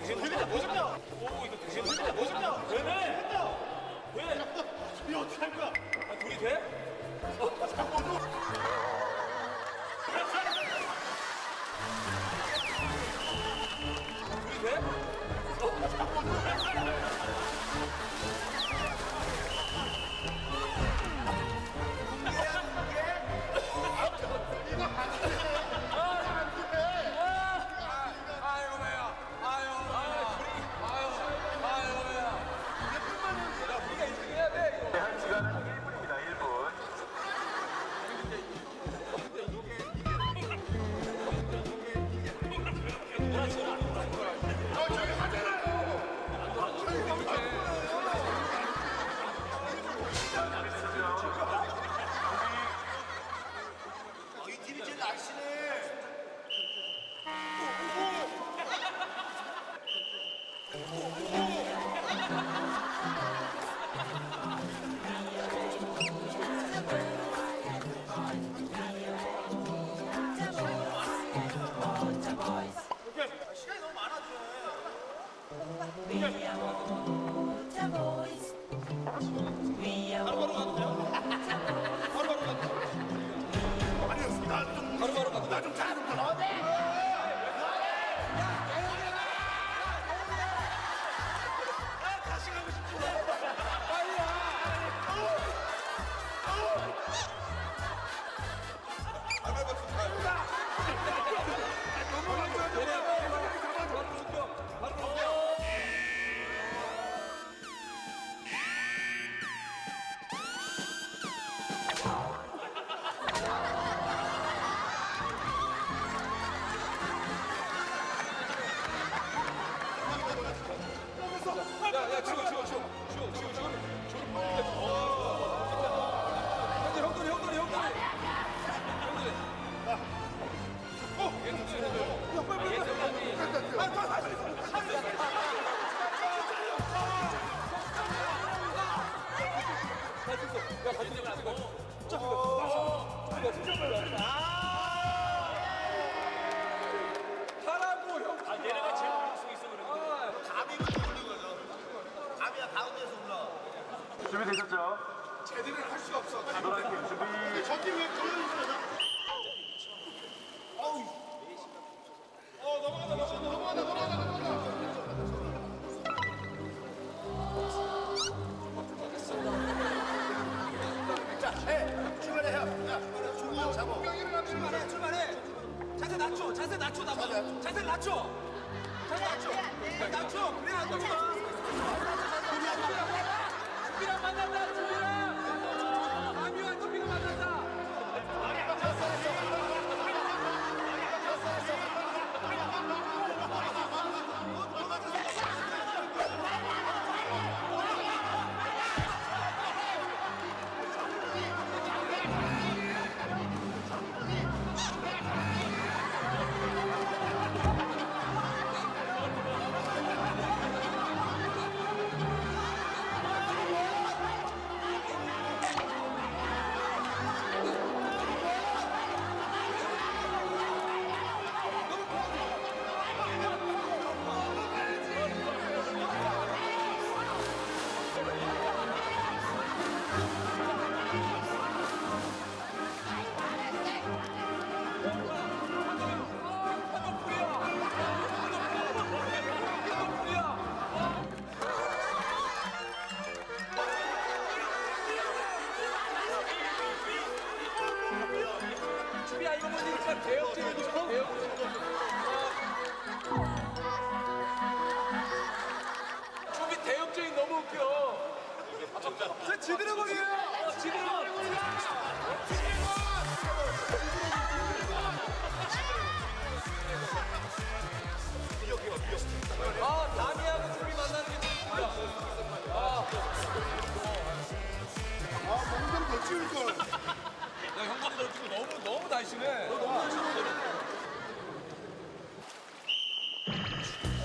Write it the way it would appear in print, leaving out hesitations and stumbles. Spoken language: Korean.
재밌다. 뭐 잡냐? 오, 이거 재밌다. 뭐 잡냐? 왜? 왜? 어떻게 할 거야? 아, 둘이 돼? 잠깐만. 둘이 돼? 한 시간은 1분입니다. 1분. 이 팀이 제일 날씬해. 시간이 너무 많아져. 바로바로 가도 돼요? 바로바로 가도 돼요? 아니요, 바로바로 가도 나 좀 잘 좀 들어. 다시 가고 싶어. 빨리 와. 야, 치워. 형들이. 하라고 형. 얘네가 제일 가능성 있어 그래. 감이부터 올린 거죠. 감이야 가운데서 올라. 준비되셨죠? 제대로 할 수가 없어. 노란팀 준비. 저기 왜 저기 있어? 어우. 넘어간다. 자, 출발해. 야, 주고 잡아. 출발해. 자세 낮춰. 자세 낮춰. 그래 안 좋아. 준비랑 만난다. 준비랑. 아미와 준비가 만난다. 준비야 이거 보니까 대역죄를 준비 대역죄이 너무 웃겨. 저 지드래 버리야. 지드래 버리야. 아 다미하고 준비 만나는 게 진짜. 뭔가 더 치울 걸. 야 형들이 너 지금 너무 날씬해. 너무 날씬해.